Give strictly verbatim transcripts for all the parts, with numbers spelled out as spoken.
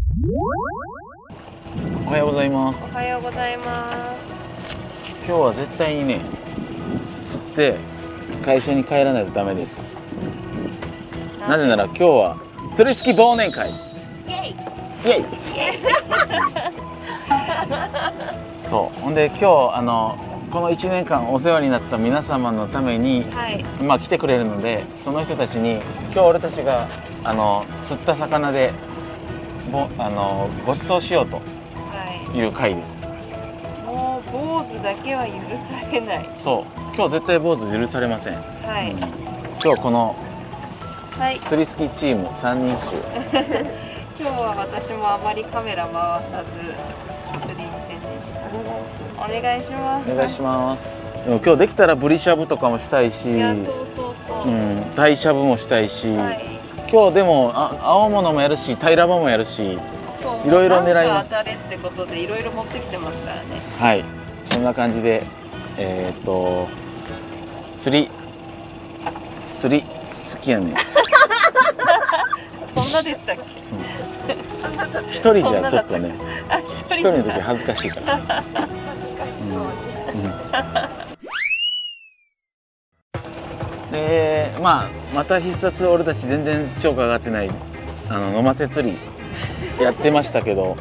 おはようございます。 おはようございます。 今日は絶対にね、釣って会社に帰らないとダメです。なぜなら今日は釣り好き忘年会。イエイイエイそうほんで今日あのこのいちねんかんお世話になった皆様のために、はい、まあ来てくれるので、その人たちに今日俺たちがあの釣った魚でぼあのご馳走しようという会です。 もう坊主だけは許されない。 そう今日絶対坊主許されません。はい、うん、今日この釣り好きチームさんにん衆今日は私もあまりカメラ回さず釣りに専念します。お願いします。 お願いします。でも今日できたらブリしゃぶとかもしたいし、タイしゃぶもしたいし、はい、今日でもあ青物もやるしタイラバもやるし、いろいろ狙います。 当たれってことでいろいろ持ってきてますからね。 はい、そんな感じでえー、っと釣り釣り好きやね。 そんなでしたっけ？ 一人じゃちょっとね、一人の時恥ずかしいから。恥ずかしそうに。で、まあまた必殺俺たち全然超価上がってないあの飲ませ釣りやってましたけど、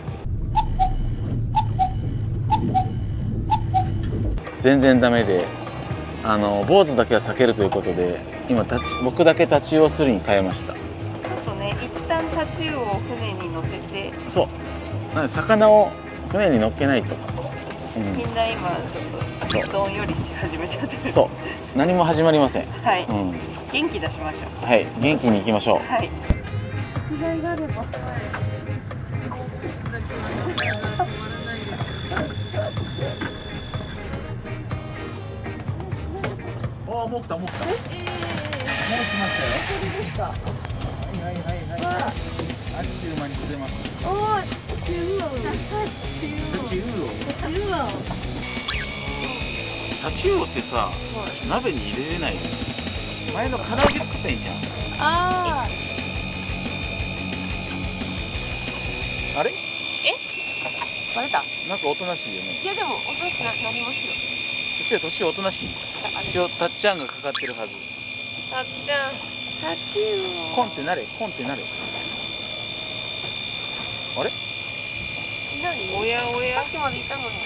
全然ダメで、あの坊主だけは避けるということで、今立ち僕だけタチウオ釣りに変えました。 一旦タチウオを船に乗せて、 そうなので魚を船に乗っけないと、 うん、みんな今ちょっとどんよりし始めちゃってる。 そう何も始まりません。はい、うん、 元気出しましょう。 はい、元気に行きましょう。はい、 食材があれば、はい、 おお、もう来たもう来た、えー、もう来ましたよ。はいはいはいはい。あっちゅう間に釣れます。おお、タチウオ。タチウオ。タチウオ。タチウオってさ、鍋に入れれないよ。前の唐揚げ作ったらいいじゃん。ああ。あれ？え？ バレた？ なんかおとなしいよね。 いやでもおとなしくなりますよ。 うちは年おとなしい。一応たっちゃんがかかってるはず。 たっちゃん。タチウオ。 コンってなれ、コンってなれ。あれ？ 何？おやおや。さっきまでいたのに。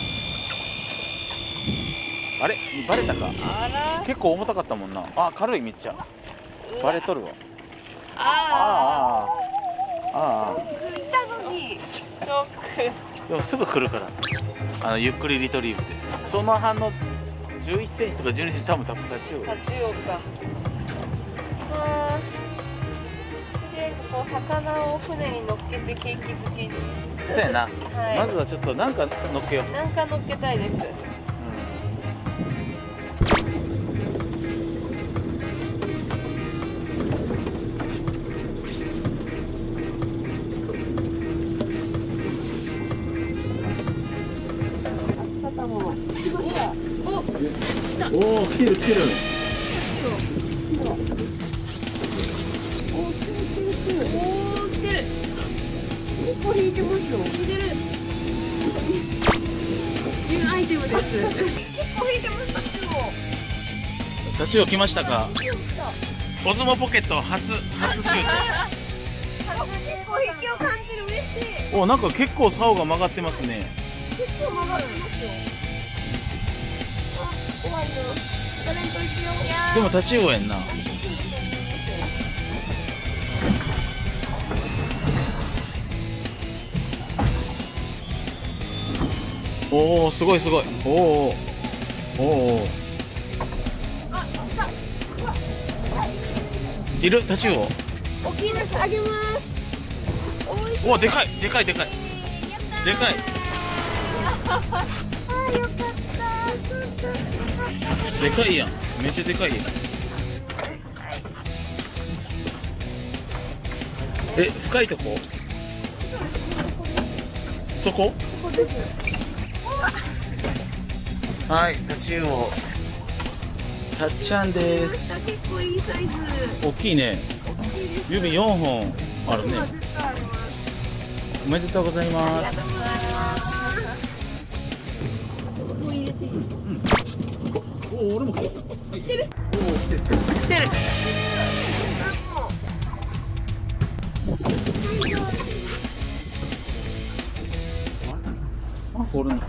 うん、あれ？バレたか？ あら。 結構重たかったもんな。あ、軽いめっちゃ。バレとるわ。 ああ。 ああ。ああ。 いたのに。ショック。 でもすぐ来るから。あのゆっくりリトリーブで。その反応じゅういっセンチとかじゅうにセンチ多分タチウオ。 タチウオか。あとりあえずこう魚を船に乗っけて景気づけに。 そうやな、はい、まずはちょっとなんか乗っけよう。 なんか乗っけたいです。 うん、おお、来てる来てる。 これ引いてますよ。引いてる。ニューアイテムです。結構引いてます。タチウオ。 タチウオ来ましたか。オズモポケット初初シュート。結構引きを感じる。嬉しい。 お、なんか結構竿が曲がってますね。 結構曲がってますよ。あ、怖いよ。タレント行くよ。 でもタチウオやんな。おお、すごいすごい。おおおお。あ、いるタチウオ。 大きいです。あげます。 おお、でかいでかいでかいでかい。 あ、よかった。 でかいやん。めっちゃでかいやん。え、深いとこ？そこ？はい、タチウオ。たっちゃんです。 結構いいサイズ。 大きいね。指よんほんあるね。 おめでとうございます。 ありがとうございます。もう入れていい？うん。 おお、俺も来てる。来てる。おお、来てる。 来てる。 あ、これの。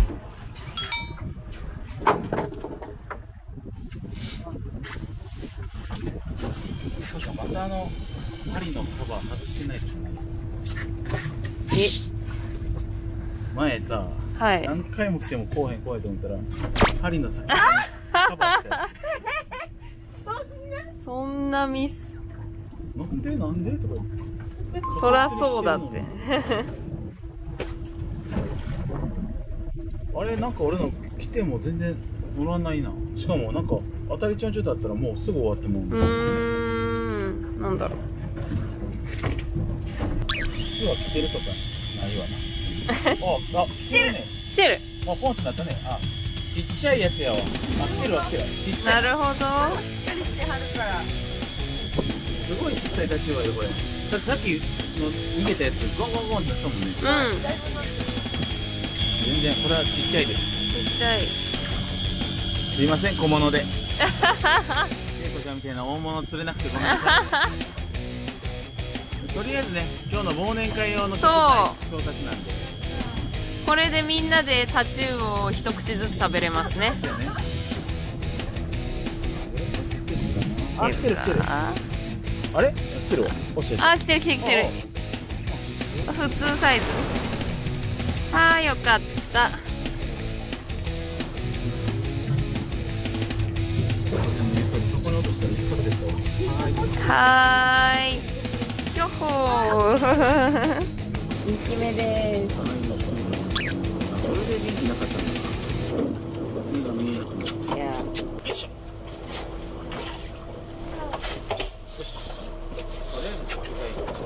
そうか、またあの針のカバー外してないですね。 え、 前さ、 はい、 何回も来てもこうへん怖いと思ったら針の先にカバーしてそんなミス。 なんでなんでとか言って、 そらそうだってあれ、なんか俺の来ても全然乗らないな。しかもなんか当たりちょんちょんだったらもうすぐ終わってもう。 うーん、なんだろう。 巣は来てるとかないわな。あ、あ、来てるね。 来てる。 あ、ポンってなったね。あ、ちっちゃいやつやわ。あ、来てるわ、来てるわ。ちっちゃい。 なるほど。 しっかりしてはるから。 すごい小さいタチウオよ、これ。だってさっきの逃げたやつ、ゴンゴンゴンってなったもんね。 うん。 全然、これはちっちゃいです。 ちっちゃい。 すいません、小物で。けいこちゃんみたいな大物釣れなくてごめんなさい。とりあえずね、今日の忘年会用のそう今日たちなんで。 これでみんなでタチウオを一口ずつ食べれますね。 あ、来てる来てる。あれ？来てるわ。 あ、来てる来てる来てる。普通サイズ。あー、よかった。はーい。ひょっほー。にきめです。 それで元気なかったのか。目が見えなくなった。 いや。 よいしょ。よし。とりあえず食べたい。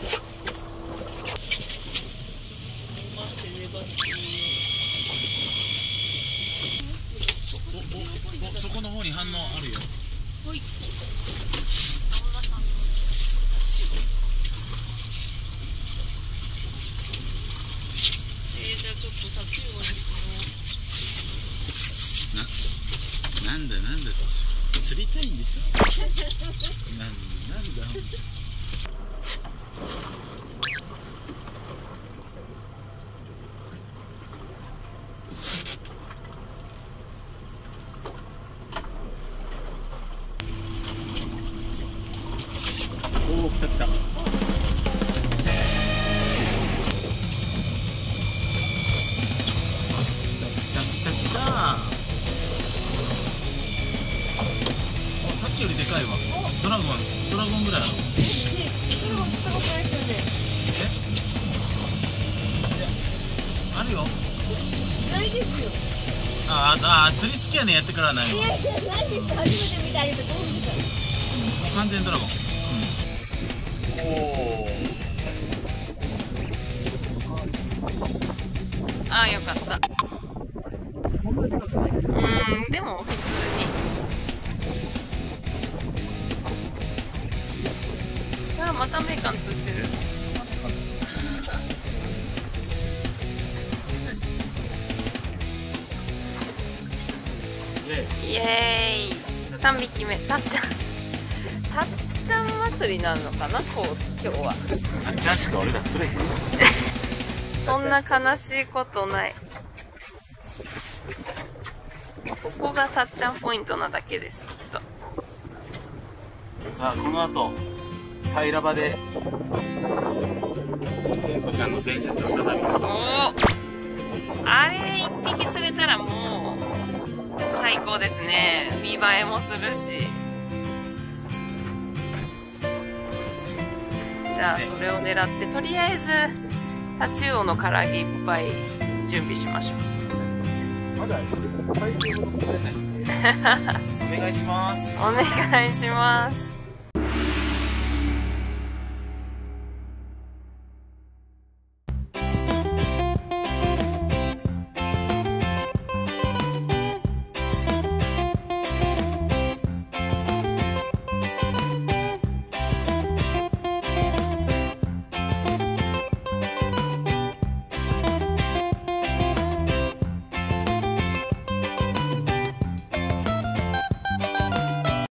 おおお、そこの方に反応あるよ。ほい。 ちょっとタチウオにしよう。な、なんだなんだ釣りたいんでしょ。なんなんだ。おお、来た来た。よりでかいわ。ドラゴン、ドラゴンぐらいある。 ドラゴン釣ったことないですよね。 え？あるよ。 ないですよ。 ああ、あ、釣り好きやねんやってからないの。 いやいや、ないです。初めて見た言うてどう見た。 完全ドラゴン。うん、おお。 あー、よかった。 そんなに高くない。 うーん、でも普通に。あ、また目貫通してる。イエーイ。さんびきめ。たっちゃん。たっちゃん祭りなのかな、こう今日は。 たっちゃんしか俺ら釣れへん。 そんな悲しいことない。ここがたっちゃんポイントなだけです、きっと。 さあ、この後平場でけいこちゃんの伝説再び。おお、 あれいっぴき釣れたらもう最高ですね。見栄えもするし。じゃあそれを狙ってとりあえずタチウオの唐揚げいっぱい準備しましょう。 まだ最高の釣れないんでお願いします。 お願いします。